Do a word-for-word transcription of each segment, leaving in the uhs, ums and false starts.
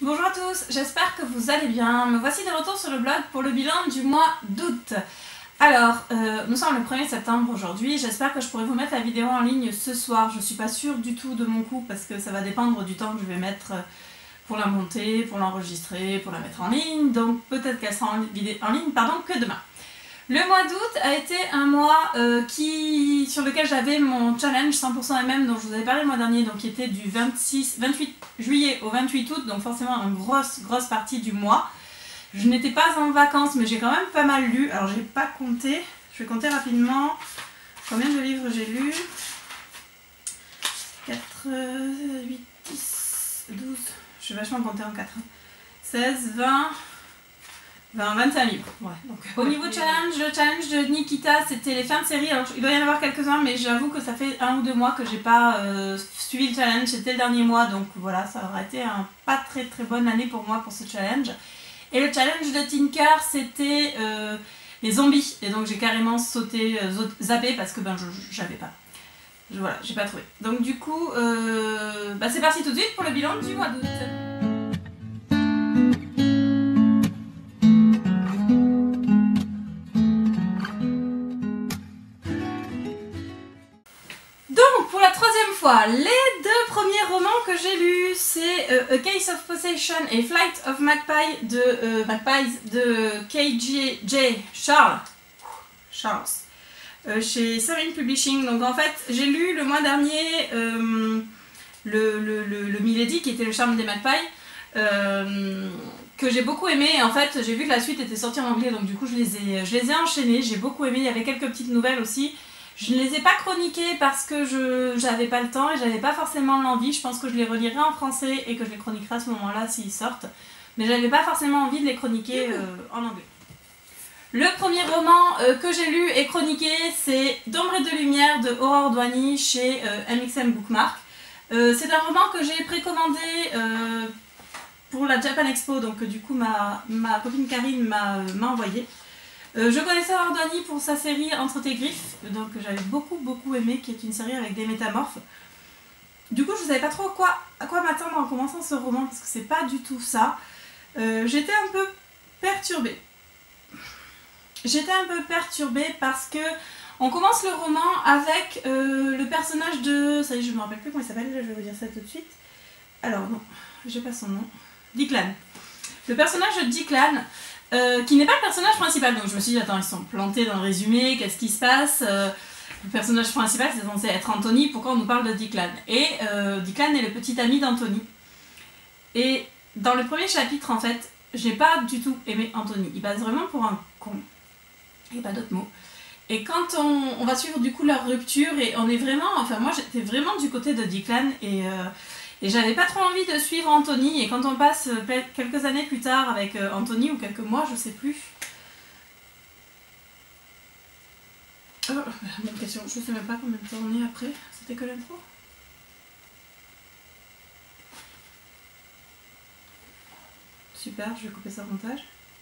Bonjour à tous, j'espère que vous allez bien. Me voici de retour sur le blog pour le bilan du mois d'août. Alors, euh, nous sommes le premier septembre aujourd'hui, j'espère que je pourrai vous mettre la vidéo en ligne ce soir. Je suis pas sûre du tout de mon coup parce que ça va dépendre du temps que je vais mettre pour la monter, pour l'enregistrer, pour la mettre en ligne. Donc peut-être qu'elle sera en, en ligne pardon, que demain. Le mois d'août a été un mois euh, qui, sur lequel j'avais mon challenge cent pour cent M M dont je vous avais parlé le mois dernier, donc qui était du vingt-six, vingt-huit juillet au vingt-huit août, donc forcément une grosse, grosse partie du mois. Je n'étais pas en vacances, mais j'ai quand même pas mal lu. Alors j'ai pas compté, je vais compter rapidement combien de livres j'ai lu. quatre, huit, dix, douze, je vais vachement compter en quatre. seize, vingt... vingt, vingt-cinq livres. Ouais, donc, au niveau challenge, le challenge de Nikita, c'était les fins de série. Alors, il doit y en avoir quelques-uns, mais j'avoue que ça fait un ou deux mois que j'ai pas euh, suivi le challenge. C'était le dernier mois, donc voilà, ça aurait été un pas très très bonne année pour moi pour ce challenge. Et le challenge de Tinker, c'était euh, les zombies. Et donc j'ai carrément sauté, euh, zappé parce que ben je j'avais pas. Je, voilà, j'ai pas trouvé. Donc du coup, euh, bah, c'est parti tout de suite pour le bilan du mois d'août. Donc, pour la troisième fois, les deux premiers romans que j'ai lus, c'est euh, A Case of Possession et Flight of Magpie de, euh, Magpies de K J Charles, Charles euh, chez Serene Publishing. Donc en fait, j'ai lu le mois dernier euh, le, le, le, le Milady, qui était le charme des Magpies, euh, que j'ai beaucoup aimé. Et en fait, j'ai vu que la suite était sortie en anglais, donc du coup, je les ai, je les ai enchaînés. J'ai beaucoup aimé. Il y avait quelques petites nouvelles aussi. Je ne les ai pas chroniqués parce que je n'avais pas le temps et j'avais pas forcément l'envie. Je pense que je les relirai en français et que je les chroniquerai à ce moment-là s'ils sortent. Mais j'avais pas forcément envie de les chroniquer euh, en anglais. Le premier roman euh, que j'ai lu et chroniqué, c'est D'ombre et de lumière de Aurore Douany chez euh, M X M Bookmark. Euh, c'est un roman que j'ai précommandé euh, pour la Japan Expo, donc du coup ma, ma copine Karine m'a euh, envoyé. Euh, je connaissais Aurore Douany pour sa série Entre tes griffes, donc j'avais beaucoup beaucoup aimé, qui est une série avec des métamorphes. Du coup je ne savais pas trop quoi, à quoi m'attendre en commençant ce roman, parce que c'est pas du tout ça. Euh, J'étais un peu perturbée. J'étais un peu perturbée parce que on commence le roman avec euh, le personnage de... Ça y est, je me rappelle plus comment il s'appelle, je vais vous dire ça tout de suite. Alors non, j'ai pas son nom. Declan. Le personnage de Declan. Euh, qui n'est pas le personnage principal, donc je me suis dit attends, ils sont plantés dans le résumé, qu'est-ce qui se passe? euh, Le personnage principal c'est censé être Anthony, pourquoi on nous parle de Declan? Et euh, Declan est le petit ami d'Anthony. Et dans le premier chapitre en fait, j'ai pas du tout aimé Anthony, il passe vraiment pour un con, et pas d'autres mots. Et quand on, on va suivre du coup leur rupture, et on est vraiment, enfin moi j'étais vraiment du côté de Declan, et... Euh, Et j'avais pas trop envie de suivre Anthony, et quand on passe quelques années plus tard avec Anthony, ou quelques mois, je sais plus. Oh, bonne question, je sais même pas combien de temps on est après, c'était que l'intro. Super, je vais couper ça au montage.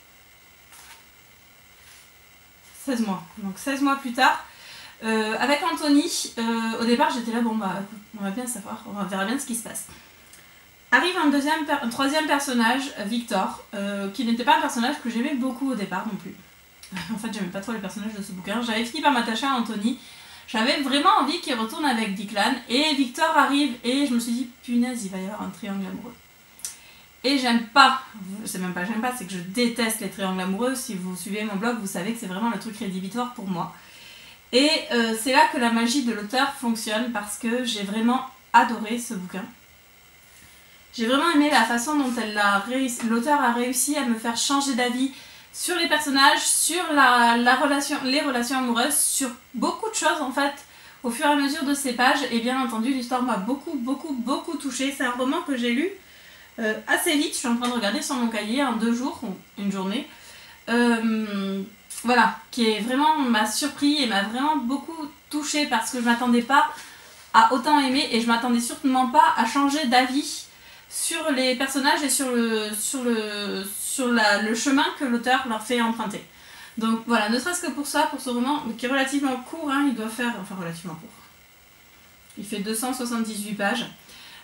seize mois, donc seize mois plus tard. Euh, avec Anthony, euh, au départ j'étais là, bon bah écoute, on va bien savoir, on verra bien ce qui se passe. Arrive un, deuxième, un troisième personnage, Victor, euh, qui n'était pas un personnage que j'aimais beaucoup au départ non plus. En fait j'aimais pas trop les personnages de ce bouquin, j'avais fini par m'attacher à Anthony, j'avais vraiment envie qu'il retourne avec Declan, et Victor arrive et je me suis dit punaise il va y avoir un triangle amoureux. Et j'aime pas, c'est même pas j'aime pas, c'est que je déteste les triangles amoureux. Si vous suivez mon blog vous savez que c'est vraiment le truc rédhibitoire pour moi. Et euh, c'est là que la magie de l'auteur fonctionne, parce que j'ai vraiment adoré ce bouquin. J'ai vraiment aimé la façon dont l'auteur a réussi à me faire changer d'avis sur les personnages, sur la, la relation, les relations amoureuses, sur beaucoup de choses en fait, au fur et à mesure de ces pages. Et bien entendu, l'histoire m'a beaucoup, beaucoup, beaucoup touchée. C'est un roman que j'ai lu euh, assez vite. Je suis en train de regarder sur mon cahier en deux jours, ou une journée. Euh, Voilà, qui est vraiment m'a surpris et m'a vraiment beaucoup touchée, parce que je m'attendais pas à autant aimer, et je m'attendais sûrement pas à changer d'avis sur les personnages et sur le, sur le, sur la, le chemin que l'auteur leur fait emprunter. Donc voilà, ne serait-ce que pour ça, pour ce roman qui est relativement court, hein, il doit faire, enfin relativement court, il fait deux cent soixante-dix-huit pages.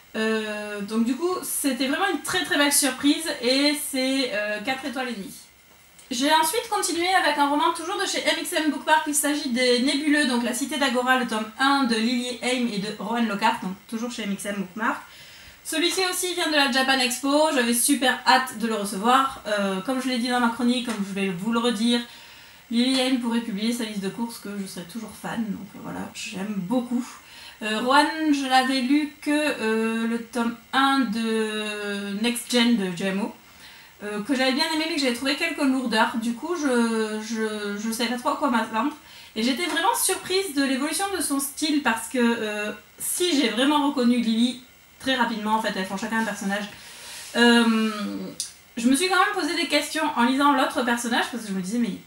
Euh, donc du coup, c'était vraiment une très très belle surprise et c'est euh, quatre étoiles et demie. J'ai ensuite continué avec un roman toujours de chez M X M Bookmark. Il s'agit des Nébuleux, donc La Cité d'Agora, le tome un de Lily Haim et de Rowan Lockhart, donc toujours chez M X M Bookmark. Celui-ci aussi vient de la Japan Expo, j'avais super hâte de le recevoir. Euh, comme je l'ai dit dans ma chronique, comme je vais vous le redire, Lily Haim pourrait publier sa liste de courses que je serais toujours fan, donc voilà, j'aime beaucoup. Euh, Rowan, je l'avais lu que euh, le tome un de Next Gen de G M O. Euh, que j'avais bien aimé mais que j'avais trouvé quelques lourdeurs, du coup je, je, je savais pas trop à quoi m'attendre et j'étais vraiment surprise de l'évolution de son style parce que euh, si j'ai vraiment reconnu Lily très rapidement, en fait elles font chacun un personnage, euh, je me suis quand même posé des questions en lisant l'autre personnage parce que je me disais mais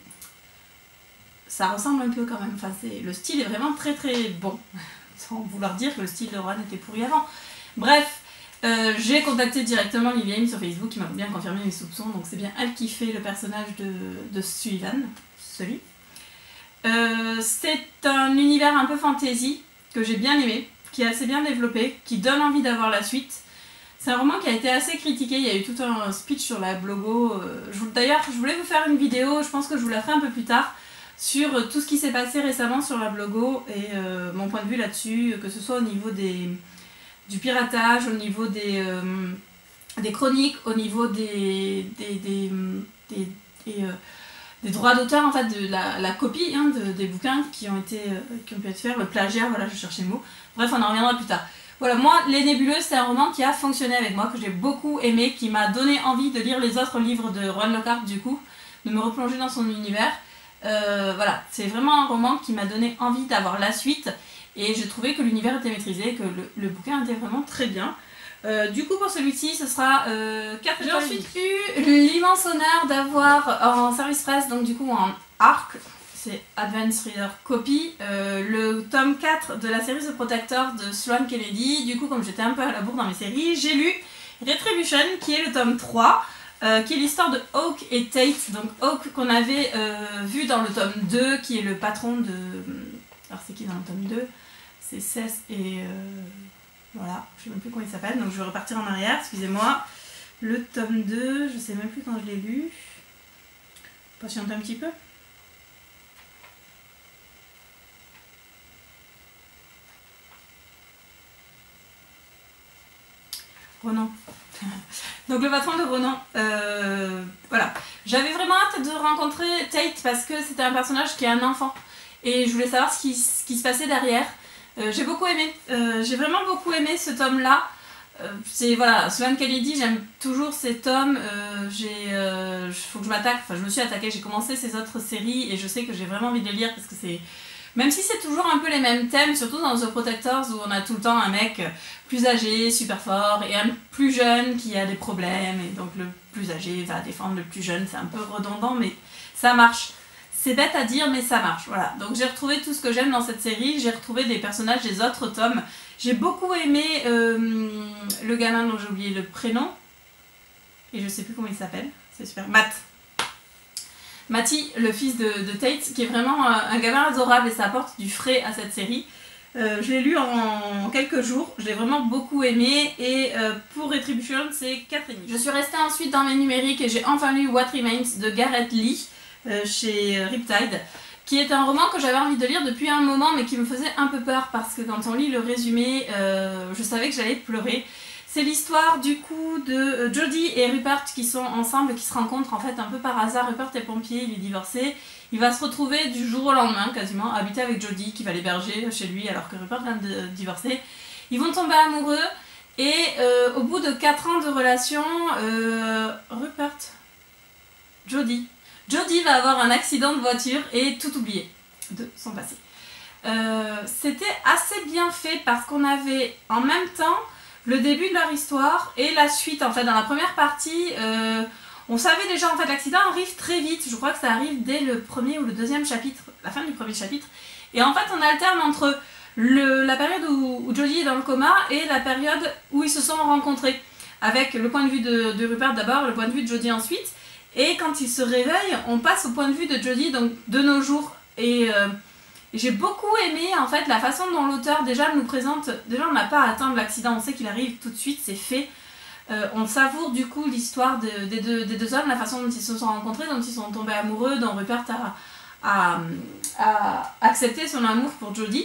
ça ressemble un peu quand même, enfin, le style est vraiment très très bon, sans vouloir dire que le style de Rowan était pourri avant, bref. Euh, j'ai contacté directement Lily Haim sur Facebook qui m'a bien confirmé mes soupçons, donc c'est bien elle qui fait le personnage de, de Sullivan, celui. Euh, c'est un univers un peu fantasy que j'ai bien aimé, qui est assez bien développé, qui donne envie d'avoir la suite. C'est un roman qui a été assez critiqué, il y a eu tout un speech sur la blogo. Euh, D'ailleurs, je voulais vous faire une vidéo, je pense que je vous la ferai un peu plus tard, sur tout ce qui s'est passé récemment sur la blogo et euh, mon point de vue là-dessus, que ce soit au niveau des... du piratage, au niveau des, euh, des chroniques, au niveau des, des, des, des, des, euh, des droits d'auteur, en fait, de la, la copie hein, de, des bouquins qui ont, été, euh, qui ont pu être faits, le plagiat, voilà, je cherchais le mot. Bref, on en reviendra plus tard. Voilà, moi, Les Nébuleuses, c'est un roman qui a fonctionné avec moi, que j'ai beaucoup aimé, qui m'a donné envie de lire les autres livres de Rowan Lockhart, du coup, de me replonger dans son univers. Euh, voilà, c'est vraiment un roman qui m'a donné envie d'avoir la suite. Et j'ai trouvé que l'univers était maîtrisé, que le, le bouquin était vraiment très bien. Euh, du coup, pour celui-ci, ce sera euh, quatre étoiles. J'ai ensuite eu l'immense honneur d'avoir en service presse, donc du coup en arc, c'est Advance Reader Copy, euh, le tome quatre de la série The Protector de Sloane Kennedy. Du coup, comme j'étais un peu à la bourre dans mes séries, j'ai lu Retribution, qui est le tome trois, euh, qui est l'histoire de Hawk et Tate. Donc Hawk qu'on avait euh, vu dans le tome deux, qui est le patron de... Alors c'est qui dans le tome deux? C'est Cess et... Euh, voilà, je sais même plus comment il s'appelle, donc je vais repartir en arrière, excusez-moi. Le tome deux, je sais même plus quand je l'ai lu. Patiente un petit peu. Ronan. Donc le patron de Ronan. Euh, voilà. J'avais vraiment hâte de rencontrer Tate parce que c'était un personnage qui est un enfant. Et je voulais savoir ce qui, ce qui se passait derrière. Euh, j'ai beaucoup aimé, euh, j'ai vraiment beaucoup aimé ce tome-là. Euh, c'est voilà, Sloane Kennedy, j'aime toujours ces tomes. Euh, j'ai, euh, faut que je m'attaque. Enfin, je me suis attaquée. J'ai commencé ces autres séries et je sais que j'ai vraiment envie de les lire parce que c'est, même si c'est toujours un peu les mêmes thèmes, surtout dans The Protectors où on a tout le temps un mec plus âgé, super fort, et un plus jeune qui a des problèmes et donc le plus âgé va défendre le plus jeune. C'est un peu redondant, mais ça marche. C'est bête à dire, mais ça marche, voilà. Donc j'ai retrouvé tout ce que j'aime dans cette série, j'ai retrouvé des personnages des autres tomes. J'ai beaucoup aimé euh, le gamin dont j'ai oublié le prénom, et je sais plus comment il s'appelle, c'est super, Matt. Matty, le fils de, de Tate, qui est vraiment un, un gamin adorable et ça apporte du frais à cette série. Euh, je l'ai lu en quelques jours, je l'ai vraiment beaucoup aimé et euh, pour Retribution c'est quatre virgule cinq. Je suis restée ensuite dans mes numériques et j'ai enfin lu What Remains de Garrett Lee. Euh, chez Riptide, qui est un roman que j'avais envie de lire depuis un moment mais qui me faisait un peu peur parce que quand on lit le résumé, euh, je savais que j'allais pleurer. C'est l'histoire du coup de euh, Jodie et Rupert qui sont ensemble, qui se rencontrent en fait un peu par hasard. Rupert est pompier, il est divorcé, il va se retrouver du jour au lendemain quasiment, habiter avec Jodie qui va l'héberger chez lui alors que Rupert vient de divorcer. Ils vont tomber amoureux et euh, au bout de quatre ans de relation, euh, Rupert, Jodie, Jodie va avoir un accident de voiture et tout oublier de son passé. Euh, C'était assez bien fait parce qu'on avait en même temps le début de leur histoire et la suite. En fait, dans la première partie, euh, on savait déjà en fait l'accident arrive très vite. Je crois que ça arrive dès le premier ou le deuxième chapitre, la fin du premier chapitre. Et en fait, on alterne entre le, la période où, où Jodie est dans le coma et la période où ils se sont rencontrés. Avec le point de vue de, de Rupert d'abord, le point de vue de Jodie ensuite. Et quand il se réveille, on passe au point de vue de Jodie, donc de nos jours. Et, euh, Et j'ai beaucoup aimé en fait la façon dont l'auteur déjà nous présente, déjà on n'a pas à attendre l'accident, on sait qu'il arrive tout de suite, c'est fait. Euh, on savoure du coup l'histoire de, des, deux, des deux hommes, la façon dont ils se sont rencontrés, dont ils sont tombés amoureux, dont Rupert a, a, a accepté son amour pour Jodie.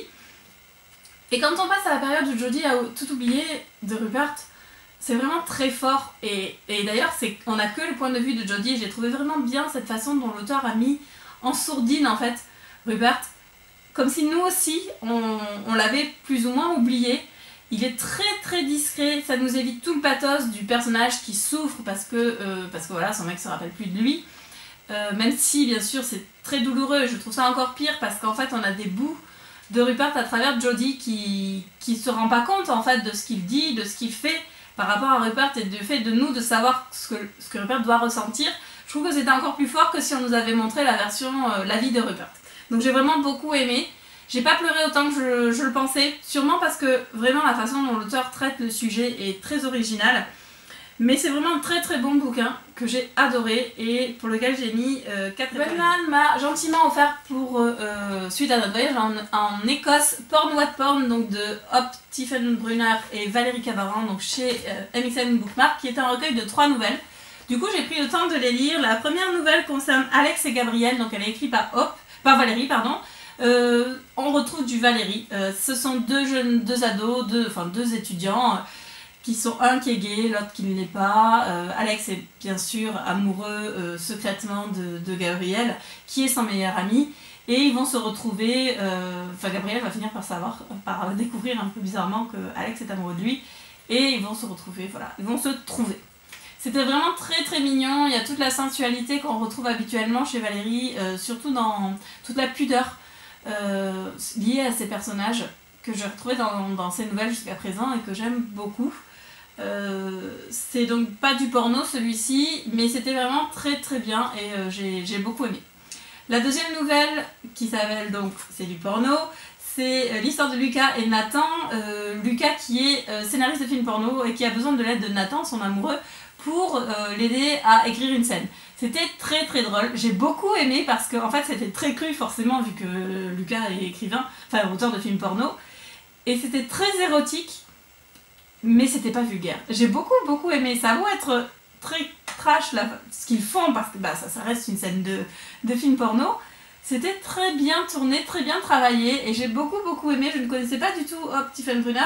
Et quand on passe à la période où Jodie a tout oublié de Rupert, c'est vraiment très fort. Et, et d'ailleurs, on n'a que le point de vue de Jodie. J'ai trouvé vraiment bien cette façon dont l'auteur a mis en sourdine en fait Rupert. Comme si nous aussi, on, on l'avait plus ou moins oublié. Il est très très discret, ça nous évite tout le pathos du personnage qui souffre parce que, euh, parce que voilà, son mec se rappelle plus de lui. Euh, même si bien sûr c'est très douloureux, je trouve ça encore pire parce qu'en fait on a des bouts de Rupert à travers Jodie qui qui se rend pas compte en fait de ce qu'il dit, de ce qu'il fait par rapport à Rupert et du fait de nous de savoir ce que, ce que Rupert doit ressentir. Je trouve que c'était encore plus fort que si on nous avait montré la version, euh, la vie de Rupert. Donc j'ai vraiment beaucoup aimé. J'ai pas pleuré autant que je, je le pensais, sûrement parce que vraiment la façon dont l'auteur traite le sujet est très originale. Mais c'est vraiment un très très bon bouquin que j'ai adoré et pour lequel j'ai mis euh, quatre étoiles. Wetland m'a gentiment offert pour, euh, suite à notre voyage en, en Écosse, Porn What Porn, donc de Hop Tiefenbrunner et Valérie Cabaran, donc chez euh, M X N Bookmark, qui est un recueil de trois nouvelles. Du coup j'ai pris le temps de les lire. La première nouvelle concerne Alex et Gabriel, donc elle est écrite par Hop, par Valérie, pardon. Euh, on retrouve du Valérie. Euh, ce sont deux jeunes, deux ados, deux, enfin deux étudiants, euh, qui sont un qui est gay, l'autre qui ne l'est pas. Euh, Alex est bien sûr amoureux euh, secrètement de, de Gabriel, qui est son meilleur ami, et ils vont se retrouver. Euh, enfin, Gabriel va finir par savoir, par découvrir un peu bizarrement que Alex est amoureux de lui, et ils vont se retrouver. Voilà, ils vont se trouver. C'était vraiment très très mignon. Il y a toute la sensualité qu'on retrouve habituellement chez Valérie, euh, surtout dans toute la pudeur. Euh, lié à ces personnages que j'ai retrouvés dans, dans ces nouvelles jusqu'à présent et que j'aime beaucoup. Euh, c'est donc pas du porno celui-ci, mais c'était vraiment très très bien et euh, j'ai beaucoup aimé. La deuxième nouvelle qui s'appelle donc, c'est du porno, c'est euh, l'histoire de Lucas et Nathan. Euh, Lucas qui est euh, scénariste de film porno et qui a besoin de l'aide de Nathan, son amoureux, pour euh, l'aider à écrire une scène. C'était très très drôle, j'ai beaucoup aimé parce que en fait c'était très cru forcément vu que Lucas est écrivain, enfin auteur de films porno, et c'était très érotique, mais c'était pas vulgaire. J'ai beaucoup beaucoup aimé, ça a beau être très trash là, ce qu'ils font parce que bah, ça, ça reste une scène de, de film porno, c'était très bien tourné, très bien travaillé, et j'ai beaucoup beaucoup aimé. Je ne connaissais pas du tout Hop Tiefenbrunner,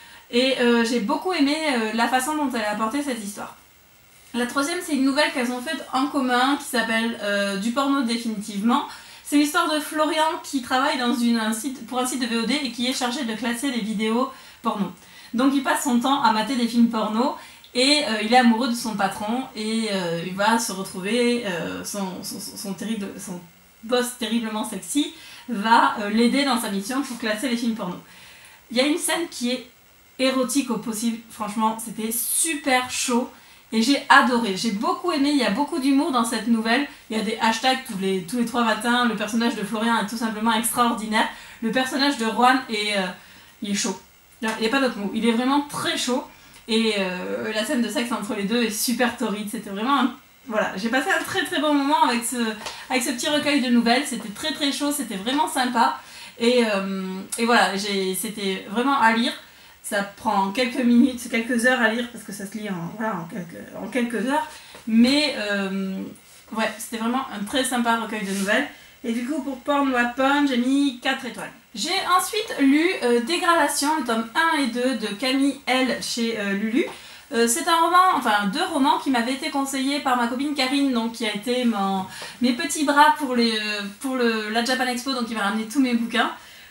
et euh, j'ai beaucoup aimé euh, la façon dont elle a apporté cette histoire. La troisième, c'est une nouvelle qu'elles ont faite en commun qui s'appelle euh, Du porno définitivement. C'est l'histoire de Florian qui travaille dans une, un site, pour un site de V O D et qui est chargé de classer les vidéos porno. Donc il passe son temps à mater des films porno et euh, il est amoureux de son patron et euh, il va se retrouver, euh, son, son, son, terrible, son boss terriblement sexy va euh, l'aider dans sa mission pour classer les films porno. Il y a une scène qui est érotique au possible, franchement c'était super chaud. Et j'ai adoré, j'ai beaucoup aimé, il y a beaucoup d'humour dans cette nouvelle, il y a des hashtags tous les, tous les trois matins, le personnage de Florian est tout simplement extraordinaire, le personnage de Juan est, euh, il est chaud, il n'y a pas d'autre mot, il est vraiment très chaud, et euh, la scène de sexe entre les deux est super torride, c'était vraiment, un, voilà, j'ai passé un très très bon moment avec ce, avec ce petit recueil de nouvelles, c'était très très chaud, c'était vraiment sympa, et, euh, et voilà, c'était vraiment à lire. Ça prend quelques minutes, quelques heures à lire parce que ça se lit en, voilà, en, quelques, en quelques heures. Mais euh, ouais, c'était vraiment un très sympa recueil de nouvelles. Et du coup, pour Porn What Porn, j'ai mis quatre étoiles. J'ai ensuite lu euh, Dégradation, le tome un et deux de Camille L chez euh, Lulu. Euh, c'est un roman, enfin deux romans qui m'avaient été conseillés par ma copine Karine, donc qui a été mon, mes petits bras pour, les, pour le, la Japan Expo, donc il m'a ramené tous mes bouquins.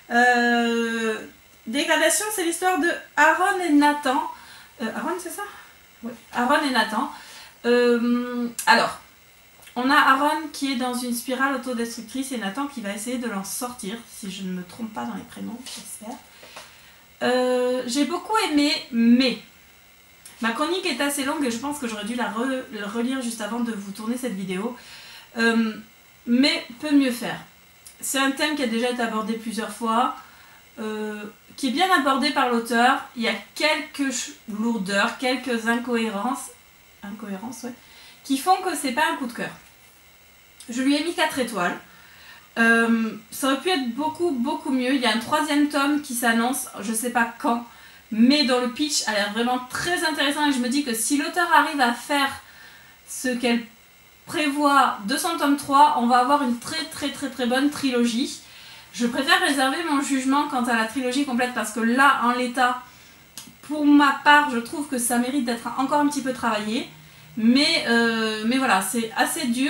Euh, Dégradation, c'est l'histoire de Aaron et Nathan. Euh, Aaron, c'est ça? Oui. Aaron et Nathan. Euh, alors, on a Aaron qui est dans une spirale autodestructrice et Nathan qui va essayer de l'en sortir, si je ne me trompe pas dans les prénoms, j'espère. Euh, J'ai beaucoup aimé, mais ma chronique est assez longue et je pense que j'aurais dû la, re, la relire juste avant de vous tourner cette vidéo. Euh, mais peut mieux faire. C'est un thème qui a déjà été abordé plusieurs fois. Euh, qui est bien abordé par l'auteur. Il y a quelques lourdeurs, quelques incohérences, incohérences ouais, qui font que c'est pas un coup de cœur. Je lui ai mis quatre étoiles. Euh, ça aurait pu être beaucoup beaucoup mieux. Il y a un troisième tome qui s'annonce, je sais pas quand, mais dans le pitch a l'air vraiment très intéressant et je me dis que si l'auteur arrive à faire ce qu'elle prévoit de son tome trois, on va avoir une très très très très bonne trilogie. Je préfère réserver mon jugement quant à la trilogie complète parce que là, en l'état, pour ma part, je trouve que ça mérite d'être encore un petit peu travaillé. Mais, euh, mais voilà, c'est assez dur.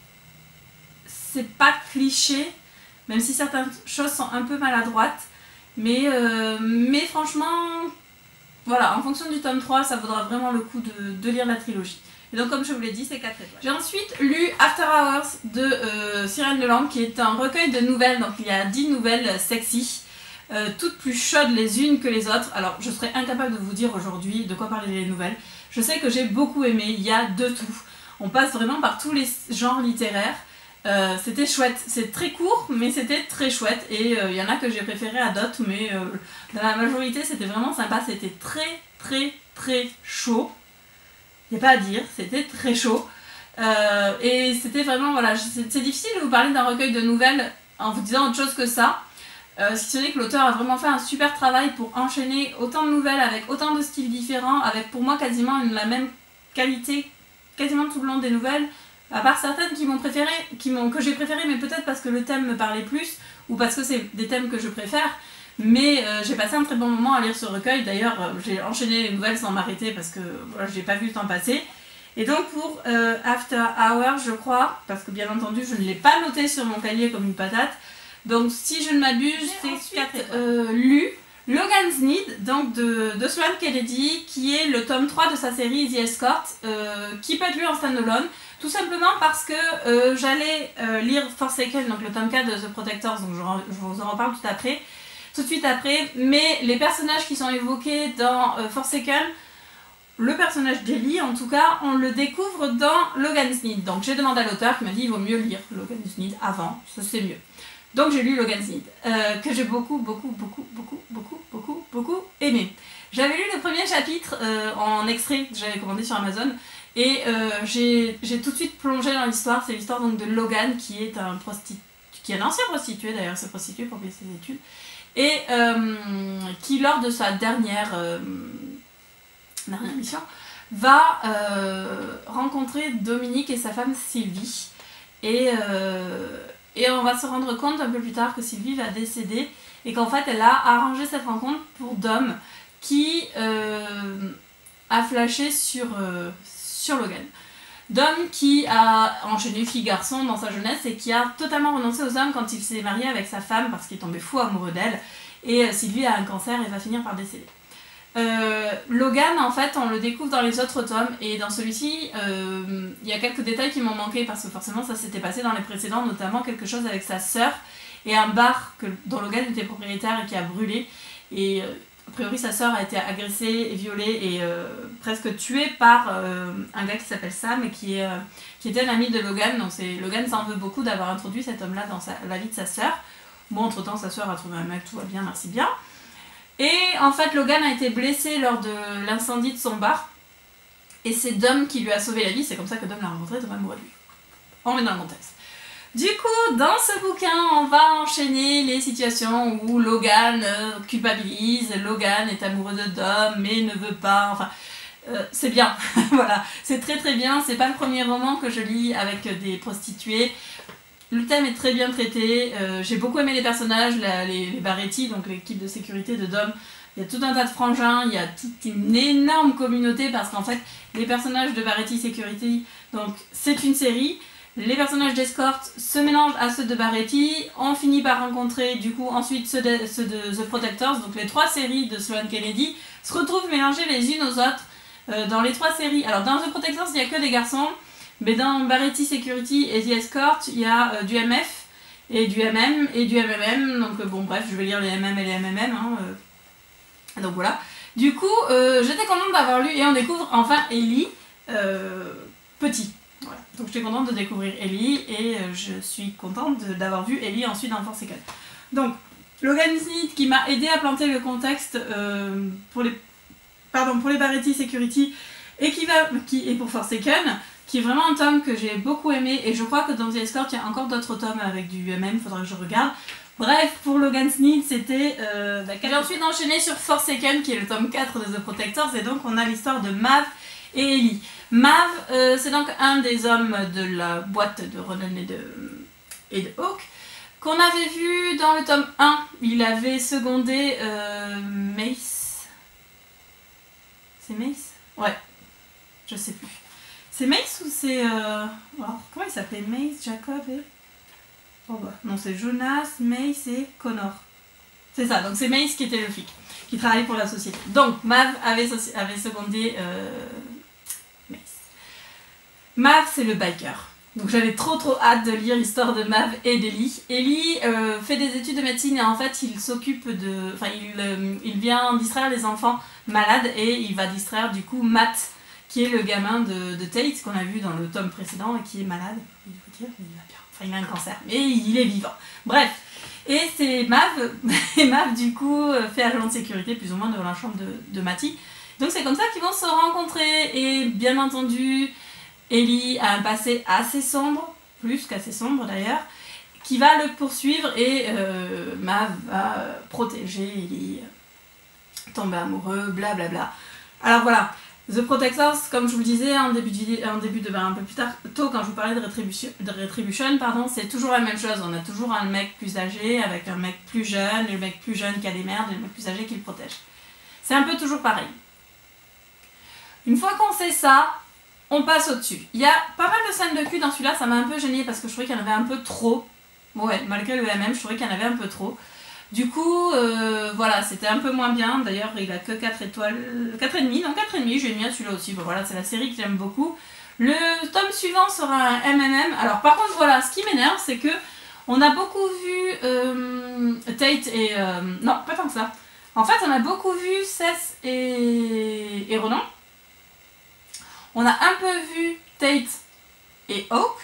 C'est pas cliché, même si certaines choses sont un peu maladroites. Mais, euh, mais franchement, voilà, en fonction du tome trois, ça vaudra vraiment le coup de, de lire la trilogie. Et donc comme je vous l'ai dit, c'est quatre étoiles. J'ai ensuite lu After Hours de euh, Cyrène Leland, qui est un recueil de nouvelles. Donc il y a dix nouvelles sexy, euh, toutes plus chaudes les unes que les autres. Alors je serais incapable de vous dire aujourd'hui de quoi parler les nouvelles. Je sais que j'ai beaucoup aimé, il y a de tout. On passe vraiment par tous les genres littéraires. Euh, c'était chouette, c'est très court mais c'était très chouette et il euh, y en a que j'ai préféré à d'autres mais euh, dans la majorité c'était vraiment sympa, c'était très très très chaud, il n'y a pas à dire, c'était très chaud euh, et c'était vraiment, voilà, c'est difficile de vous parler d'un recueil de nouvelles en vous disant autre chose que ça, euh, si ce n'est que l'auteur a vraiment fait un super travail pour enchaîner autant de nouvelles avec autant de styles différents, avec pour moi quasiment une, la même qualité quasiment tout le long des nouvelles. À part certaines qui m'ont préféré, qui m'ont, que j'ai préféré, mais peut-être parce que le thème me parlait plus, ou parce que c'est des thèmes que je préfère. Mais euh, j'ai passé un très bon moment à lire ce recueil. D'ailleurs, euh, j'ai enchaîné les nouvelles sans m'arrêter parce que voilà, j'ai pas vu le temps passer. Et donc pour euh, After Hours, je crois, parce que bien entendu, je ne l'ai pas noté sur mon cahier comme une patate. Donc si je ne m'abuse, c'est quatre euh, lu Logan's Need, donc de, de Sloane Kennedy, qui est le tome trois de sa série The Escort, euh, qui peut être lu en stand-alone. Tout simplement parce que euh, j'allais euh, lire Forsaken, donc le tome quatre de The Protectors, donc je, je vous en reparle tout après, tout de suite après, mais les personnages qui sont évoqués dans euh, Forsaken, le personnage d'Ellie en tout cas, on le découvre dans Logan's Need. Donc j'ai demandé à l'auteur qui m'a dit il vaut mieux lire Logan's Need avant, ça c'est mieux. Donc j'ai lu Logan's Need, euh, que j'ai beaucoup, beaucoup, beaucoup, beaucoup, beaucoup, beaucoup, beaucoup aimé. J'avais lu le premier chapitre euh, en extrait que j'avais commandé sur Amazon, et euh, j'ai tout de suite plongé dans l'histoire. C'est l'histoire donc de Logan, qui est un prostitué, qui est un ancien prostitué d'ailleurs, s'est prostitué pour payer ses études, et euh, qui lors de sa dernière, euh, dernière mission va euh, rencontrer Dominique et sa femme Sylvie, et, euh, et on va se rendre compte un peu plus tard que Sylvie va décéder, et qu'en fait elle a arrangé cette rencontre pour Dom, qui euh, a flashé sur... Euh, sur Logan. Dom qui a enchaîné fille-garçon dans sa jeunesse et qui a totalement renoncé aux hommes quand il s'est marié avec sa femme parce qu'il est tombé fou amoureux d'elle, et Sylvie a un cancer et va finir par décéder. Euh, Logan, en fait, on le découvre dans les autres tomes, et dans celui-ci, euh, il y a quelques détails qui m'ont manqué parce que forcément ça s'était passé dans les précédents, notamment quelque chose avec sa sœur et un bar que, dont Logan était propriétaire et qui a brûlé, et euh, a priori sa sœur a été agressée et violée et euh, presque tuée par euh, un gars qui s'appelle Sam et qui, est, euh, qui était un ami de Logan. Donc Logan s'en veut beaucoup d'avoir introduit cet homme-là dans sa, la vie de sa sœur. Bon, entre temps sa sœur a trouvé un mec, tout va bien, merci bien. Et en fait Logan a été blessé lors de l'incendie de son bar, et c'est Dom qui lui a sauvé la vie. C'est comme ça que Dom l'a rencontré, Dom amoureux de lui. On met dans le contexte. Du coup, dans ce bouquin, on va enchaîner les situations où Logan euh, culpabilise, Logan est amoureux de Dom mais ne veut pas, enfin, euh, c'est bien, voilà, c'est très très bien. C'est pas le premier roman que je lis avec des prostituées. Le thème est très bien traité, euh, j'ai beaucoup aimé les personnages, la, les, les Barretti, donc l'équipe de sécurité de Dom. Il y a tout un tas de frangins, il y a toute une énorme communauté parce qu'en fait, les personnages de Barretti Security, donc c'est une série. Les personnages d'escorte se mélangent à ceux de Barretti, on finit par rencontrer du coup ensuite ceux de, ceux de The Protectors, donc les trois séries de Sloane Kennedy se retrouvent mélangées les unes aux autres euh, dans les trois séries. Alors dans The Protectors il n'y a que des garçons, mais dans Barretti Security et The Escort il y a euh, du M F et du M M et du M M M, donc euh, bon bref je vais lire les M M et les M M M, hein, euh. donc voilà. Du coup euh, j'étais contente d'avoir lu, et on découvre enfin Ellie euh, petit. Voilà. Donc j'étais contente de découvrir Ellie, et euh, je suis contente d'avoir vu Ellie ensuite dans Forsaken. Donc Logan's Need qui m'a aidé à planter le contexte euh, pour les pardon pour les Barretti Security, et qui va qui est pour Forsaken. qui est vraiment un tome que j'ai beaucoup aimé, et je crois que dans The Escort, il y a encore d'autres tomes avec du M M, faudra que je regarde. Bref, pour Logan's Need, c'était... Euh, bah, j'ai ensuite enchaîné sur Forsaken, qui est le tome quatre de The Protectors, et donc on a l'histoire de Mav et Ellie. Mav, euh, c'est donc un des hommes de la boîte de Ronan et de, et de Hawk, qu'on avait vu dans le tome un. Il avait secondé euh, Mace. C'est Mace? Ouais, je sais plus. C'est Mace ou c'est... Euh... Alors, comment il s'appelait? Mace, Jacob et... Oh bah, non, c'est Jonas, Mace et Connor. C'est ça, donc c'est Mace qui était le flic, qui travaillait pour la société. Donc, Mav avait, avait secondé euh, Mace. Mav, c'est le biker. Donc j'avais trop trop hâte de lire l'histoire de Mav et d'Ellie. Ellie euh, fait des études de médecine et en fait il s'occupe de... Enfin, il, euh, il vient distraire les enfants malades et il va distraire du coup Matt, qui est le gamin de, de Tate, qu'on a vu dans le tome précédent et qui est malade. Il faut dire, il va bien. Enfin, il a un cancer, mais il est vivant. Bref. Et c'est Mav, et Mav du coup fait agent de sécurité plus ou moins devant la chambre de, de Matty. Donc c'est comme ça qu'ils vont se rencontrer et bien entendu... Ellie a un passé assez sombre, plus qu'assez sombre d'ailleurs, qui va le poursuivre et euh, Mav va protéger Ellie, tomber amoureux, blablabla. Bla bla. Alors voilà, The Protectors, comme je vous le disais en début de, en début de ben, un peu plus tard, tôt quand je vous parlais de Retribution, de Retribution pardon, c'est toujours la même chose. On a toujours un mec plus âgé avec un mec plus jeune, le mec plus jeune qui a des merdes et le mec plus âgé qui le protège. C'est un peu toujours pareil. Une fois qu'on sait ça, on passe au-dessus. Il y a pas mal de scènes de cul dans celui-là, ça m'a un peu gênée parce que je trouvais qu'il y en avait un peu trop. Ouais, malgré le M M, je trouvais qu'il y en avait un peu trop. Du coup, euh, voilà, c'était un peu moins bien. D'ailleurs, il a que quatre étoiles, quatre virgule cinq, donc quatre virgule cinq, j'ai mis à celui-là aussi. Bon, voilà, c'est la série que j'aime beaucoup. Le tome suivant sera un M M M. Alors, par contre, voilà, ce qui m'énerve, c'est que on a beaucoup vu euh, Tate et... Euh, non, pas tant que ça. En fait, on a beaucoup vu Seth et, et Ronan. On a un peu vu Tate et Hawk.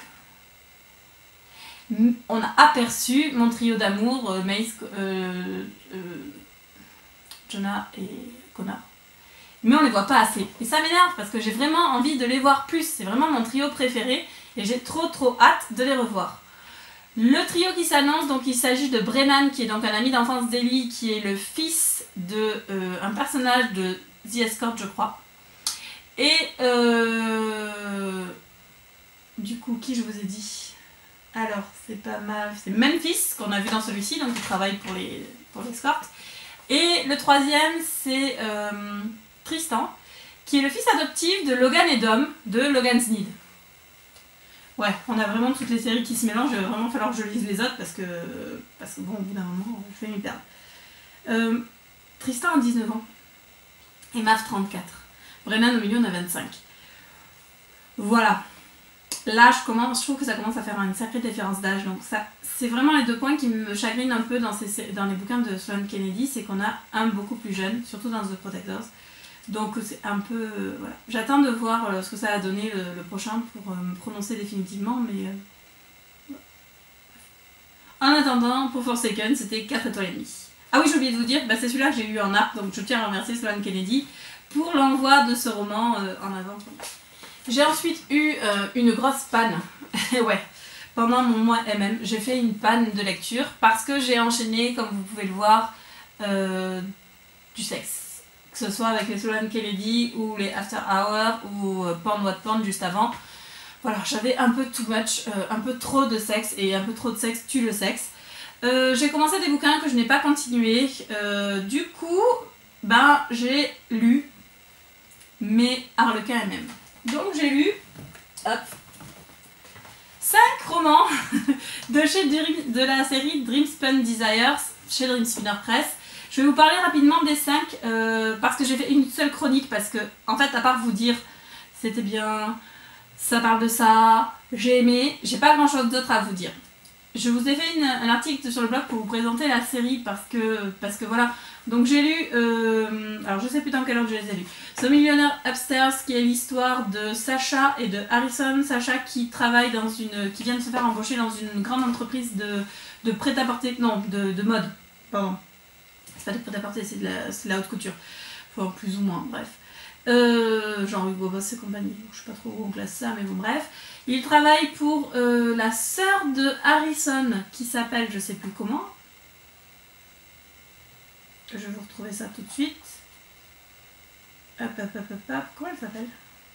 On a aperçu mon trio d'amour, euh, Mace, euh, euh, Jonah et Connor. Mais on les voit pas assez. Et ça m'énerve parce que j'ai vraiment envie de les voir plus. C'est vraiment mon trio préféré et j'ai trop trop hâte de les revoir. Le trio qui s'annonce, donc il s'agit de Brennan, qui est donc un ami d'enfance d'Ellie, qui est le fils de euh, un personnage de The Escort, je crois. Et euh, du coup, qui je vous ai dit? Alors, c'est pas mal, c'est Memphis qu'on a vu dans celui-ci, donc il travaille pour les pour l'escorte. Et le troisième, c'est euh, Tristan, qui est le fils adoptif de Logan et Dom de Logan's Need. Ouais, on a vraiment toutes les séries qui se mélangent, il va vraiment falloir que je lise les autres parce que, parce que bon, au bout d'un moment, je vais m'y perdre. Euh, Tristan a dix-neuf ans et Mav trente-quatre. Brennan au milieu on a vingt-cinq. Voilà. Là je commence, je trouve que ça commence à faire une sacrée différence d'âge. Donc ça, c'est vraiment les deux points qui me chagrinent un peu dans, ces, dans les bouquins de Sloane Kennedy, c'est qu'on a un beaucoup plus jeune, surtout dans The Protectors. Donc c'est un peu... Euh, voilà. J'attends de voir euh, ce que ça va donner le, le prochain pour euh, me prononcer définitivement, mais... Euh, en attendant, pour Forsaken, c'était quatre étoiles et demie. Ah oui, j'ai oublié de vous dire, bah, c'est celui-là que j'ai eu en art, donc je tiens à remercier Sloane Kennedy pour l'envoi de ce roman euh, en avant. J'ai ensuite eu euh, une grosse panne. Ouais, pendant mon mois M M, j'ai fait une panne de lecture parce que j'ai enchaîné, comme vous pouvez le voir, euh, du sexe. Que ce soit avec les Sloane Kennedy ou les After Hours ou euh, Porn What Porn juste avant. Voilà, j'avais un peu too much, euh, un peu trop de sexe et un peu trop de sexe tue le sexe. Euh, j'ai commencé des bouquins que je n'ai pas continué. Euh, du coup, ben, j'ai lu mes Harlequins M M. Donc j'ai lu hop, cinq romans de, chez Dream, de la série Dreamspun Desires chez Dream Spinner Press. Je vais vous parler rapidement des cinq euh, parce que j'ai fait une seule chronique parce que, en fait, à part vous dire c'était bien, ça parle de ça, j'ai aimé, j'ai pas grand chose d'autre à vous dire. Je vous ai fait une, un article sur le blog pour vous présenter la série parce que, parce que voilà. Donc j'ai lu, euh, alors je sais plus dans quel ordre je les ai lus. The Millionaire Upstairs, qui est l'histoire de Sacha et de Harrison. Sacha qui travaille dans une, qui vient de se faire embaucher dans une grande entreprise de, de prêt-à-porter, non, de, de mode. Pardon. C'est pas de prêt-à-porter, c'est de, la, de la haute couture. Enfin, plus ou moins, bref. Euh, genre Hugo Boss et compagnie, je sais pas trop où on classe ça, mais bon bref. Il travaille pour euh, la sœur de Harrison, qui s'appelle je sais plus comment. Je vais vous retrouver ça tout de suite. Hop, hop, hop, hop, hop. Comment elle s'appelle?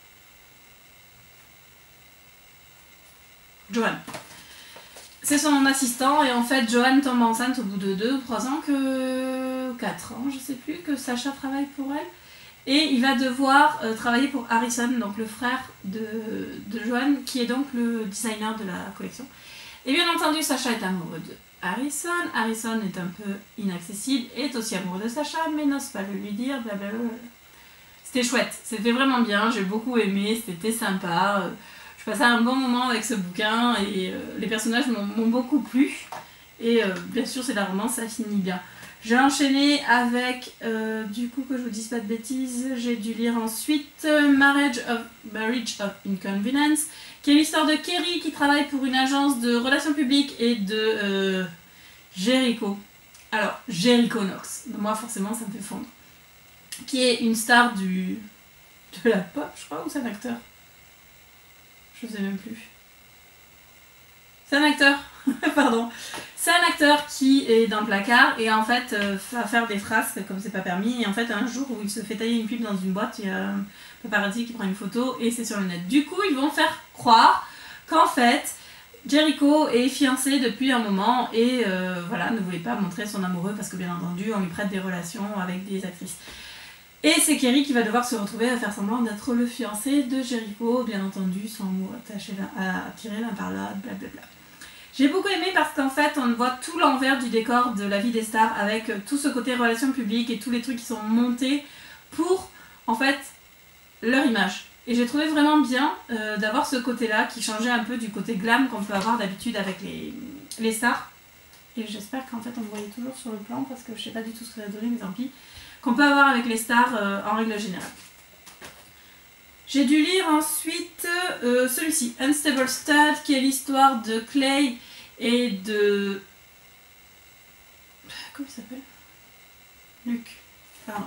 Joanne. C'est son assistant et en fait Joanne tombe enceinte au bout de deux ou trois ans, que quatre ans, je sais plus, que Sacha travaille pour elle. Et il va devoir euh, travailler pour Harrison, donc le frère de, de Joanne, qui est donc le designer de la collection. Et bien entendu, Sacha est amoureux de Harrison. Harrison est un peu inaccessible, est aussi amoureux de Sacha, mais n'ose pas le lui dire, blablabla. C'était chouette, c'était vraiment bien, j'ai beaucoup aimé, c'était sympa. Je passais un bon moment avec ce bouquin et euh, les personnages m'ont beaucoup plu. Et euh, bien sûr, c'est la romance, ça finit bien. J'ai enchaîné avec, euh, du coup, que je vous dise pas de bêtises, j'ai dû lire ensuite euh, Marriage of, Marriage of Inconvenience, qui est l'histoire de Kerry qui travaille pour une agence de relations publiques et de euh, Jericho. Alors, Jericho Knox, moi forcément ça me fait fondre. Qui est une star du de la pop, je crois, ou c'est un acteur? Je sais même plus. C'est un acteur, pardon. C'est un acteur qui est dans le placard et en fait euh, va faire des frasques comme c'est pas permis. Et en fait, un jour où il se fait tailler une pipe dans une boîte, il y a un paparazzi qui prend une photo et c'est sur le net. Du coup, ils vont faire croire qu'en fait, Jericho est fiancé depuis un moment et euh, voilà, ne voulait pas montrer son amoureux parce que bien entendu, on lui prête des relations avec des actrices. Et c'est Kerry qui va devoir se retrouver à faire semblant d'être le fiancé de Jericho, bien entendu, sans mots attachés à tirer l'un par l'autre, blablabla. J'ai beaucoup aimé parce qu'en fait, on voit tout l'envers du décor de la vie des stars avec tout ce côté relations publiques et tous les trucs qui sont montés pour, en fait, leur image. Et j'ai trouvé vraiment bien euh, d'avoir ce côté-là qui changeait un peu du côté glam qu'on peut avoir d'habitude avec les, les stars. Et j'espère qu'en fait, on me voyait toujours sur le plan parce que je sais pas du tout ce que ça a donné, mais tant pis. Qu'on peut avoir avec les stars euh, en règle générale. J'ai dû lire ensuite euh, celui-ci, Unstable Stud, qui est l'histoire de Clay et de... Comment il s'appelle? Luc. Pardon.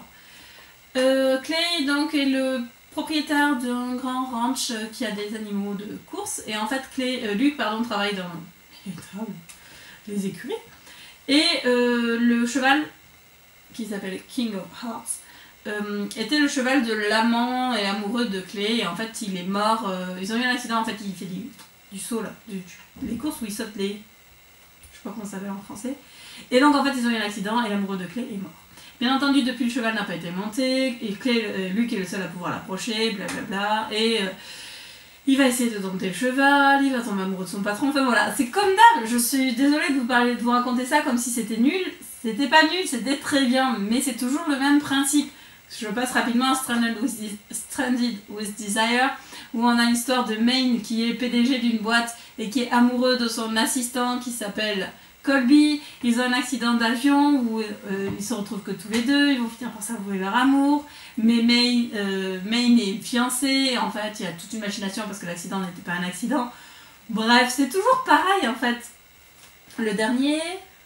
Euh, Clay donc est le propriétaire d'un grand ranch euh, qui a des animaux de course. Et en fait, Clay, euh, Luc pardon, travaille dans les écuries. Et euh, le cheval, qui s'appelle King of Hearts, euh, était le cheval de l'amant et amoureux de Clay. Et en fait, il est mort. Euh, ils ont eu un accident. En fait, il fait du, du saut, là. Du, du, les courses où il saute les... Je sais pas comment ça s'appelle en français. Et donc, en fait, ils ont eu un accident et l'amoureux de Clay est mort. Bien entendu, depuis, le cheval n'a pas été monté. Et Clay, euh, Luc est le seul à pouvoir l'approcher, blablabla. Et... Euh, il va essayer de dompter le cheval, il va tomber amoureux de son patron, enfin voilà, c'est comme d'hab. Je suis désolée de vous parler, de vous raconter ça comme si c'était nul. C'était pas nul, c'était très bien, mais c'est toujours le même principe. Je passe rapidement à Stranded with, Stranded with Desire, où on a l'histoire de Maine qui est P D G d'une boîte et qui est amoureux de son assistant qui s'appelle Colby. Ils ont un accident d'avion où euh, ils se retrouvent que tous les deux, ils vont finir par s'avouer leur amour. Mais Maine, euh, Maine est fiancée, en fait il y a toute une machination parce que l'accident n'était pas un accident. Bref, c'est toujours pareil en fait. Le dernier,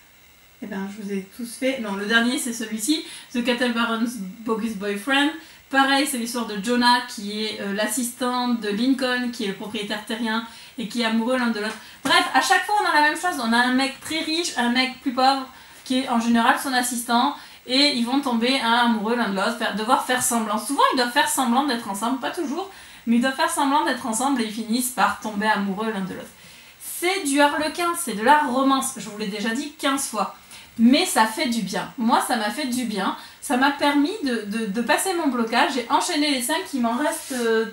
eh ben je vous ai tous fait, non le dernier c'est celui-ci, The Cattle Baron's Bogus Boyfriend. Pareil, c'est l'histoire de Jonah qui est euh, l'assistante de Lincoln, qui est le propriétaire terrien et qui est amoureux l'un de l'autre. Bref, à chaque fois on a la même chose, on a un mec très riche, un mec plus pauvre qui est en général son assistant. Et ils vont tomber un amoureux l'un de l'autre, faire, devoir faire semblant. Souvent, ils doivent faire semblant d'être ensemble, pas toujours, mais ils doivent faire semblant d'être ensemble et ils finissent par tomber amoureux l'un de l'autre. C'est du harlequin, c'est de la romance, je vous l'ai déjà dit quinze fois. Mais ça fait du bien. Moi, ça m'a fait du bien. Ça m'a permis de, de, de passer mon blocage. J'ai enchaîné les cinq, il m'en reste euh,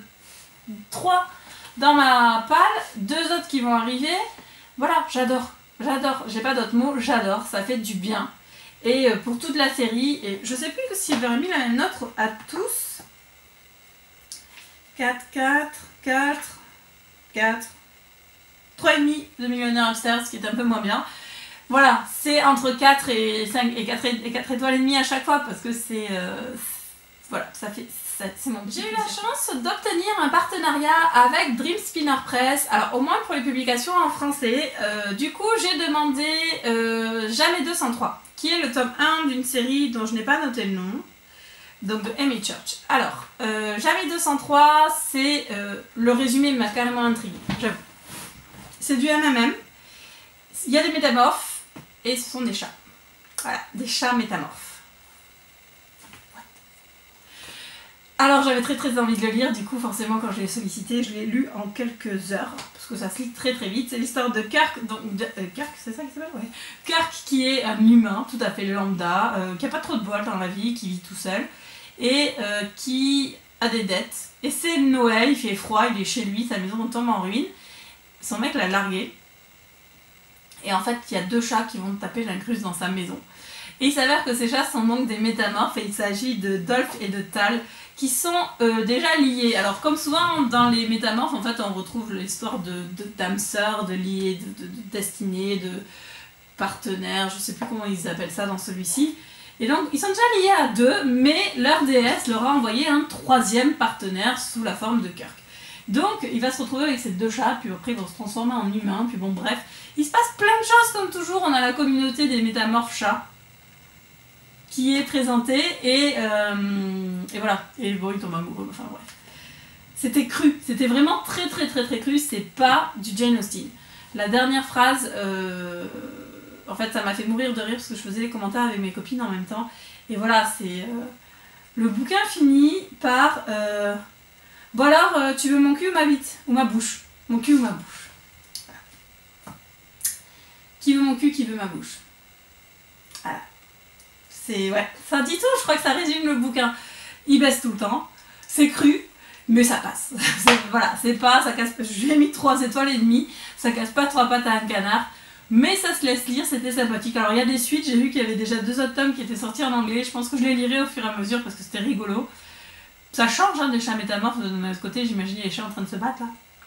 trois dans ma palle, deux autres qui vont arriver. Voilà, j'adore, j'adore, j'ai pas d'autres mots, j'adore, ça fait du bien. Et pour toute la série, et je sais plus si j'aurais mis la même note à tous. quatre, quatre, quatre, quatre, trois virgule cinq de Millionnaire Upstairs, ce qui est un peu moins bien. Voilà, c'est entre quatre et cinq et quatre, et quatre étoiles et demie à chaque fois parce que c'est... Euh, voilà, ça fait... C'est mon J'ai eu la chance d'obtenir un partenariat avec Dream Spinner Press, alors au moins pour les publications en français. Euh, du coup, j'ai demandé euh, Jamais deux cent trois, qui est le tome un d'une série dont je n'ai pas noté le nom. donc de Amy Church. Alors, euh, Jamie deux cent trois, c'est euh, le résumé m'a carrément intrigué, j'avoue. C'est du M M M, il y a des métamorphes, et ce sont des chats. Voilà, des chats métamorphes. Alors j'avais très très envie de le lire, du coup forcément quand je l'ai sollicité, je l'ai lu en quelques heures, parce que ça se lit très très vite. C'est l'histoire de Kirk, donc de, euh, Kirk, c'est ça qu'il s'appelle, ouais. Kirk qui est un humain, tout à fait lambda, euh, qui a pas trop de bol dans la vie, qui vit tout seul, et euh, qui a des dettes. Et c'est Noël, il fait froid, il est chez lui, sa maison tombe en ruine, son mec l'a largué, et en fait il y a deux chats qui vont taper l'incruste dans sa maison. Et il s'avère que ces chats sont donc des métamorphes, et il s'agit de Dolph et de Tal, qui sont euh, déjà liés. Alors comme souvent dans les métamorphes, en fait on retrouve l'histoire de, de d'âmes sœurs, de liés, de, de, de destinés, de partenaires, je sais plus comment ils appellent ça dans celui-ci. Et donc ils sont déjà liés à deux, mais leur déesse leur a envoyé un troisième partenaire sous la forme de Kirk. Donc il va se retrouver avec ces deux chats, puis après ils vont se transformer en humains, puis bon bref. Il se passe plein de choses comme toujours, on a la communauté des métamorphes chats qui est présenté et, euh, et voilà, et bon il tombe amoureux, enfin bref. C'était cru, c'était vraiment très très très très cru, c'est pas du Jane Austen. La dernière phrase, euh, en fait ça m'a fait mourir de rire parce que je faisais les commentaires avec mes copines en même temps. Et voilà, c'est... Euh, le bouquin finit par... Euh, bon alors, euh, tu veux mon cul ou ma bite? Ou ma bouche? Mon cul ou ma bouche? Voilà. Qui veut mon cul, qui veut ma bouche? Voilà. C'est, ouais, ça dit tout, je crois que ça résume le bouquin. Il baisse tout le temps, c'est cru, mais ça passe. C'est, voilà, c'est pas, ça casse, je lui ai mis trois étoiles et demie, ça casse pas trois pattes à un canard, mais ça se laisse lire, c'était sympathique. Alors il y a des suites, j'ai vu qu'il y avait déjà deux autres tomes qui étaient sortis en anglais, je pense que je les lirai au fur et à mesure parce que c'était rigolo. Ça change hein, des chats métamorphes, de notre côté, j'imagine les chats en train de se battre là.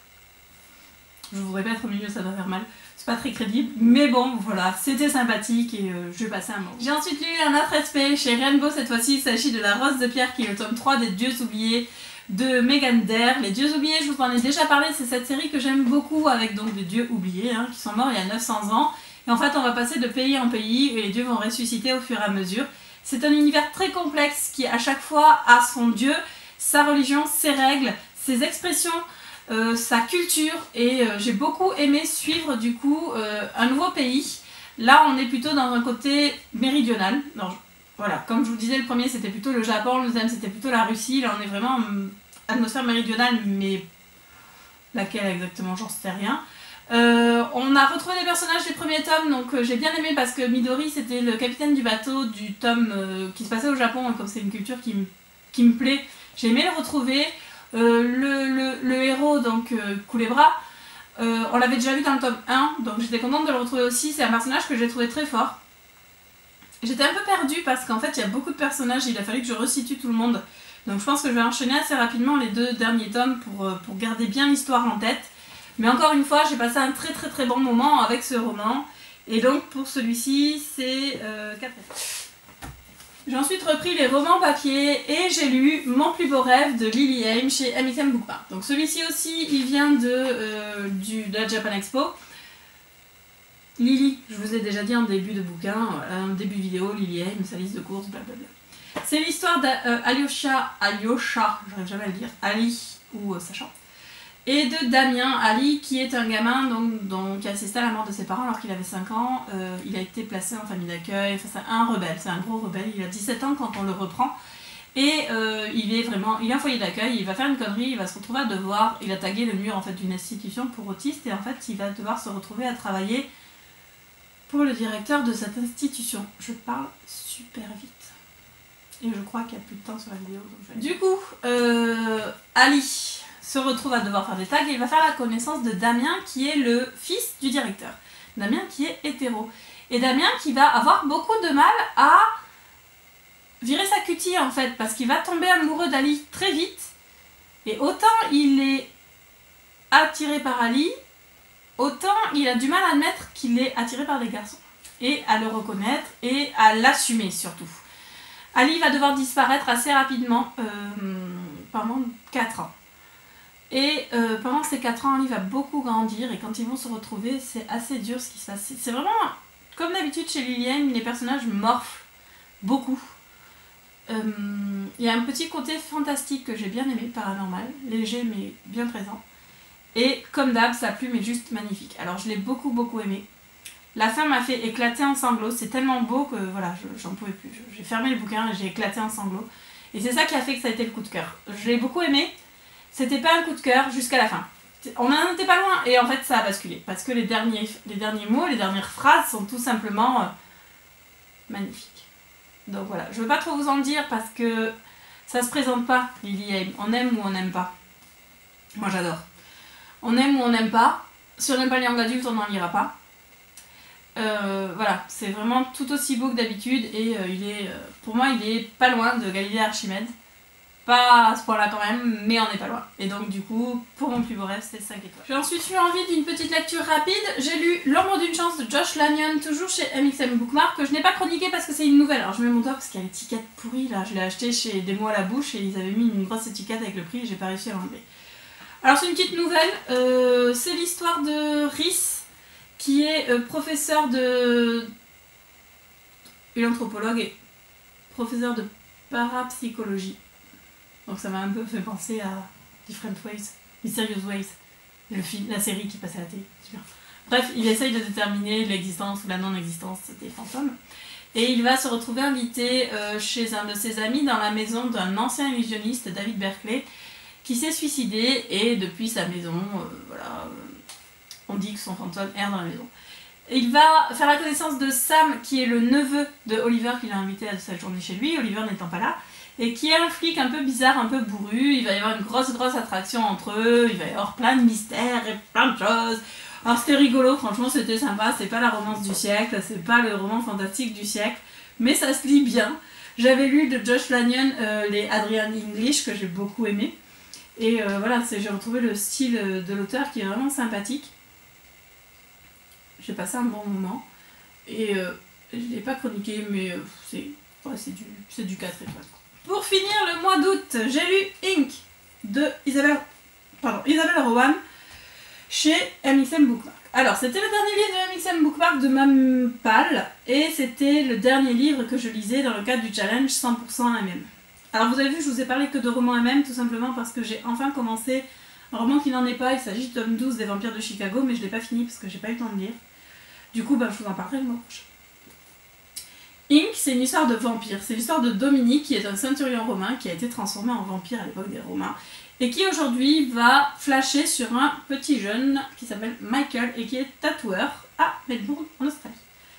Je voudrais pas être au milieu, ça doit faire mal. C'est pas très crédible, mais bon, voilà, c'était sympathique et euh, je vais passer un moment. J'ai ensuite lu un autre aspect chez Rainbow, cette fois-ci il s'agit de La Rose de Pierre qui est le tome trois des Dieux oubliés de Megan Dare. Les Dieux oubliés, je vous en ai déjà parlé, c'est cette série que j'aime beaucoup avec donc des dieux oubliés hein, qui sont morts il y a neuf cents ans. Et en fait on va passer de pays en pays et les dieux vont ressusciter au fur et à mesure. C'est un univers très complexe qui à chaque fois a son dieu, sa religion, ses règles, ses expressions, Euh, sa culture et euh, j'ai beaucoup aimé suivre du coup euh, un nouveau pays. Là on est plutôt dans un côté méridional. Non, je... voilà, comme je vous disais le premier c'était plutôt le Japon, le deuxième c'était plutôt la Russie, là on est vraiment en atmosphère méridionale mais laquelle exactement j'en sais rien. Euh, on a retrouvé les personnages des premiers tomes donc euh, j'ai bien aimé parce que Midori c'était le capitaine du bateau du tome euh, qui se passait au Japon et comme c'est une culture qui, qui me plaît j'ai aimé le retrouver. Euh, le, le, le héros, donc euh, Culebra, euh, on l'avait déjà vu dans le tome un, donc j'étais contente de le retrouver aussi. C'est un personnage que j'ai trouvé très fort. J'étais un peu perdue parce qu'en fait il y a beaucoup de personnages, il a fallu que je resitue tout le monde. Donc je pense que je vais enchaîner assez rapidement les deux derniers tomes pour, euh, pour garder bien l'histoire en tête. Mais encore une fois, j'ai passé un très très très bon moment avec ce roman. Et donc pour celui-ci, c'est euh, quatre. J'ai ensuite repris les romans papier et j'ai lu Mon plus beau rêve de Lily Haim chez M X M Bookmark. Donc celui-ci aussi, il vient de, euh, du, de la Japan Expo. Lily, je vous ai déjà dit en début de bouquin, en début vidéo, Lily Haim, sa liste de courses, blablabla. C'est l'histoire d'Alyosha, Alyosha, j'arrive jamais à le dire, Ali ou euh, Sachant, et de Damien Ali qui est un gamin donc, donc, qui a assisté à la mort de ses parents alors qu'il avait cinq ans. Euh, il a été placé en famille d'accueil, enfin, c'est un rebelle, c'est un gros rebelle, il a dix-sept ans quand on le reprend et euh, il est vraiment, il est en foyer d'accueil, il va faire une connerie, il va se retrouver à devoir, il a tagué le mur en fait d'une institution pour autistes et en fait il va devoir se retrouver à travailler pour le directeur de cette institution. Je parle super vite. Et je crois qu'il n'y a plus de temps sur la vidéo. Donc je vais... Du coup, euh, Ali se retrouve à devoir faire des tags et il va faire la connaissance de Damien qui est le fils du directeur. Damien qui est hétéro. Et Damien qui va avoir beaucoup de mal à virer sa cutie en fait parce qu'il va tomber amoureux d'Ali très vite. Et autant il est attiré par Ali, autant il a du mal à admettre qu'il est attiré par des garçons. Et à le reconnaître et à l'assumer surtout. Ali va devoir disparaître assez rapidement euh, pendant quatre ans. Et euh, pendant ces quatre ans, Ali va beaucoup grandir et quand ils vont se retrouver, c'est assez dur ce qui se passe. C'est vraiment, comme d'habitude chez Lily Haim, les personnages morflent beaucoup. Euh, il y a un petit côté fantastique que j'ai bien aimé, paranormal, léger mais bien présent. Et comme d'hab, sa plume est juste magnifique. Alors je l'ai beaucoup beaucoup aimé. La fin m'a fait éclater en sanglots, c'est tellement beau que voilà, j'en pouvais plus. J'ai fermé le bouquin et j'ai éclaté en sanglots. Et c'est ça qui a fait que ça a été le coup de cœur. Je l'ai beaucoup aimé, c'était pas un coup de cœur jusqu'à la fin. On n'en était pas loin et en fait ça a basculé. Parce que les derniers, les derniers mots, les dernières phrases sont tout simplement euh, magnifiques. Donc voilà, je veux pas trop vous en dire parce que ça se présente pas, Lily Aim. On aime ou on n'aime pas. Moi j'adore. On aime ou on n'aime pas. Si on n'aime pas les young adultes, on n'en lira pas. Euh, voilà, c'est vraiment tout aussi beau que d'habitude et euh, il est, euh, pour moi il est pas loin de Galilée Archimède. Pas à ce point là quand même, mais on n'est pas loin. Et donc du coup, pour mon plus beau rêve, c'est cinq étoiles. J'ai ensuite eu envie d'une petite lecture rapide. J'ai lu L'ombre d'une chance de Josh Lanyon, toujours chez M X M Bookmark, que je n'ai pas chroniqué parce que c'est une nouvelle. Alors je mets mon doigt parce qu'il y a l'étiquette pourrie là. Je l'ai acheté chez Des mots à la bouche et ils avaient mis une grosse étiquette avec le prix et j'ai pas réussi à l'enlever. Alors c'est une petite nouvelle, euh, c'est l'histoire de Rhys, qui est euh, professeur de... une anthropologue et professeur de parapsychologie. Donc ça m'a un peu fait penser à Different Ways, Mysterious Ways, le film, la série qui passait à la télé. Super. Bref, il essaye de déterminer l'existence ou la non-existence des fantômes. Et il va se retrouver invité euh, chez un de ses amis dans la maison d'un ancien illusionniste, David Berkeley, qui s'est suicidé et depuis sa maison, euh, voilà, euh, on dit que son fantôme erre dans la maison. Et il va faire la connaissance de Sam, qui est le neveu de Oliver qu'il a invité à sa journée chez lui, Oliver n'étant pas là, et qui est un flic un peu bizarre, un peu bourru. Il va y avoir une grosse grosse attraction entre eux, il va y avoir plein de mystères et plein de choses. Alors c'était rigolo, franchement c'était sympa, c'est pas la romance du siècle, c'est pas le roman fantastique du siècle, mais ça se lit bien. J'avais lu de Josh Lanyon euh, les Adrian English que j'ai beaucoup aimé. Et euh, voilà, j'ai retrouvé le style de l'auteur qui est vraiment sympathique. J'ai passé un bon moment. Et euh, je ne l'ai pas chroniqué, mais euh, c'est ouais, du, du quatre étoiles. Pour finir le mois d'août, j'ai lu Ink de Isabelle, pardon, Isabelle Rowan chez M X M Bookmark. Alors, c'était le dernier livre de M X M Bookmark de Mme Pal. Et c'était le dernier livre que je lisais dans le cadre du challenge cent pour cent M M. Alors vous avez vu, je vous ai parlé que de romans M M, tout simplement parce que j'ai enfin commencé un roman qui n'en est pas. Il s'agit de tome douze des Vampires de Chicago, mais je ne l'ai pas fini parce que j'ai pas eu le temps de lire. Du coup, bah, je vous en parlerai le mois prochain. Ink, c'est une histoire de vampire. C'est l'histoire de Dominique, qui est un centurion romain qui a été transformé en vampire à l'époque des Romains et qui aujourd'hui va flasher sur un petit jeune qui s'appelle Michael et qui est tatoueur à Melbourne, en Australie.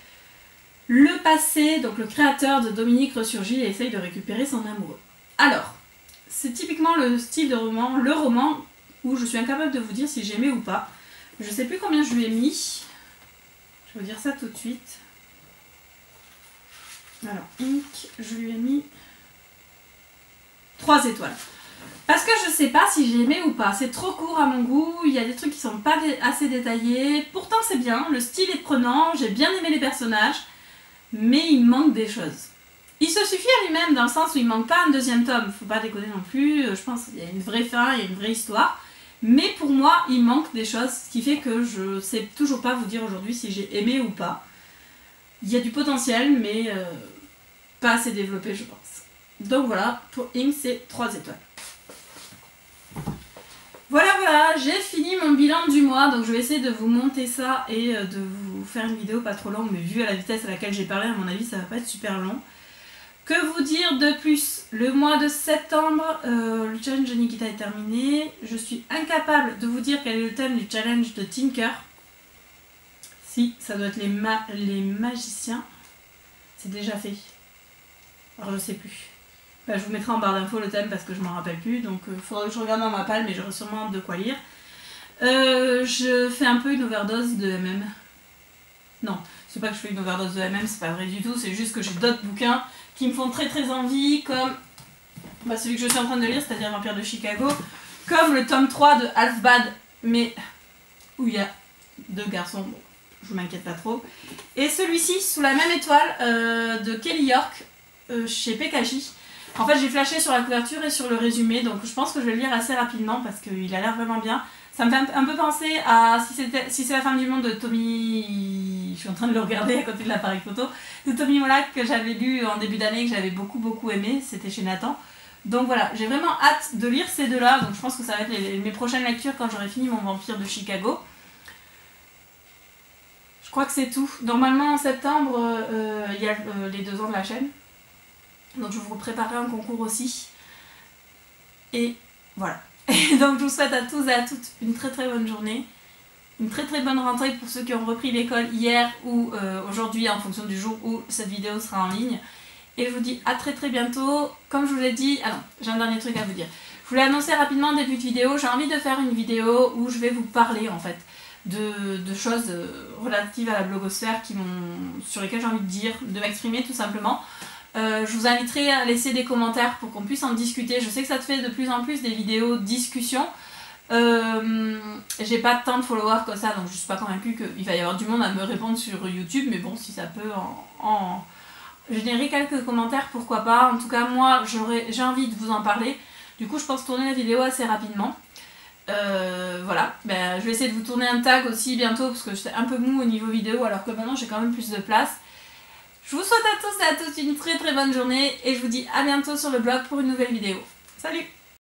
Le passé, donc le créateur de Dominique ressurgit et essaye de récupérer son amoureux. Alors, c'est typiquement le style de roman, le roman où je suis incapable de vous dire si j'aimais ou pas. Je sais plus combien je lui ai mis. Je vais vous dire ça tout de suite. Alors, Ink, je lui ai mis trois étoiles. Parce que je sais pas si j'ai aimé ou pas. C'est trop court à mon goût, il y a des trucs qui sont pas assez détaillés. Pourtant c'est bien, le style est prenant, j'ai bien aimé les personnages. Mais il manque des choses. Il se suffit à lui-même dans le sens où il manque pas un deuxième tome, faut pas déconner non plus, je pense qu'il y a une vraie fin, il y a une vraie histoire. Mais pour moi, il manque des choses, ce qui fait que je sais toujours pas vous dire aujourd'hui si j'ai aimé ou pas. Il y a du potentiel, mais euh, pas assez développé je pense. Donc voilà, pour Ink c'est trois étoiles. Voilà, voilà, j'ai fini mon bilan du mois, donc je vais essayer de vous monter ça et de vous faire une vidéo pas trop longue, mais vu à la vitesse à laquelle j'ai parlé, à mon avis, ça va pas être super long. Que vous dire de plus? Le mois de septembre, euh, le challenge de Nikita est terminé. Je suis incapable de vous dire quel est le thème du challenge de Tinker. Si, ça doit être les, ma les magiciens. C'est déjà fait. Alors je sais plus. Bah, je vous mettrai en barre d'infos le thème parce que je m'en rappelle plus, donc il euh, faudrait que je regarde dans ma palle, mais j'aurai sûrement de quoi lire. Euh, je fais un peu une overdose de M M. Non, c'est pas que je fais une overdose de M M, c'est pas vrai du tout, c'est juste que j'ai d'autres bouquins qui me font très très envie, comme bah, celui que je suis en train de lire, c'est-à-dire Vampire de Chicago, comme le tome trois de Half-Bad, mais où il y a deux garçons, bon, je m'inquiète pas trop. Et celui-ci, sous la même étoile, euh, de Kelly York, euh, chez P K J. En fait, j'ai flashé sur la couverture et sur le résumé, donc je pense que je vais le lire assez rapidement parce qu'il a l'air vraiment bien. Ça me fait un peu penser à Si c'est si la fin du monde de Tommy... Je suis en train de le regarder à côté de l'appareil photo. De Tommy Mollack que j'avais lu en début d'année, que j'avais beaucoup beaucoup aimé. C'était chez Nathan. Donc voilà, j'ai vraiment hâte de lire ces deux-là, donc je pense que ça va être les, les, mes prochaines lectures quand j'aurai fini mon Vampire de Chicago. Je crois que c'est tout. Normalement en septembre, il euh, y a euh, les deux ans de la chaîne, donc je vous préparerai un concours aussi. Et voilà. Et donc je vous souhaite à tous et à toutes une très très bonne journée, une très très bonne rentrée pour ceux qui ont repris l'école hier ou euh, aujourd'hui en fonction du jour où cette vidéo sera en ligne. Et je vous dis à très très bientôt. Comme je vous l'ai dit, ah non, j'ai un dernier truc à vous dire. Je vous l'ai annoncé rapidement en début de vidéo, j'ai envie de faire une vidéo où je vais vous parler en fait de, de choses relatives à la blogosphère qui sur lesquelles j'ai envie de dire, de m'exprimer tout simplement. Euh, je vous inviterai à laisser des commentaires pour qu'on puisse en discuter. Je sais que ça te fait de plus en plus des vidéos discussion. Euh, j'ai pas tant de followers que ça, donc je suis pas convaincue qu'il va y avoir du monde à me répondre sur YouTube, mais bon, si ça peut en, en générer quelques commentaires, pourquoi pas. En tout cas, moi, j'ai envie de vous en parler. Du coup, je pense tourner la vidéo assez rapidement. Euh, voilà, ben, je vais essayer de vous tourner un tag aussi bientôt, parce que j'étais un peu mou au niveau vidéo, alors que maintenant j'ai quand même plus de place. Je vous souhaite à tous et à toutes une très très bonne journée et je vous dis à bientôt sur le blog pour une nouvelle vidéo. Salut!